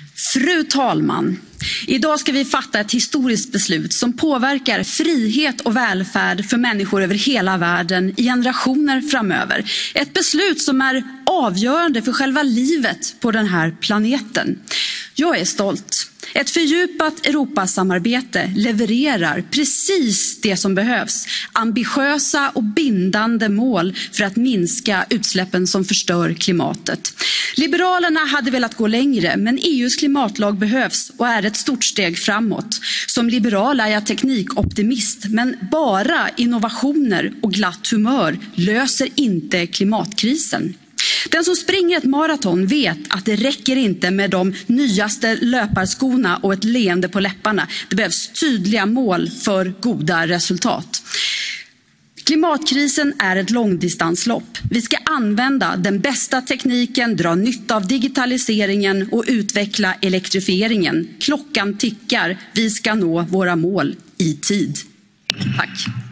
Fru talman, idag ska vi fatta ett historiskt beslut som påverkar frihet och välfärd för människor över hela världen i generationer framöver. Ett beslut som är avgörande för själva livet på den här planeten. Jag är stolt. Ett fördjupat Europasamarbete levererar precis det som behövs. Ambitiösa och bindande mål för att minska utsläppen som förstör klimatet. Liberalerna hade velat gå längre, men EUs klimatlag behövs och är ett stort steg framåt. Som liberal är jag teknikoptimist, men bara innovationer och glatt humör löser inte klimatkrisen. Den som springer ett maraton vet att det räcker inte med de nyaste löparskorna och ett leende på läpparna. Det behövs tydliga mål för goda resultat. Klimatkrisen är ett långdistanslopp. Vi ska använda den bästa tekniken, dra nytta av digitaliseringen och utveckla elektrifieringen. Klockan tickar. Vi ska nå våra mål i tid. Tack.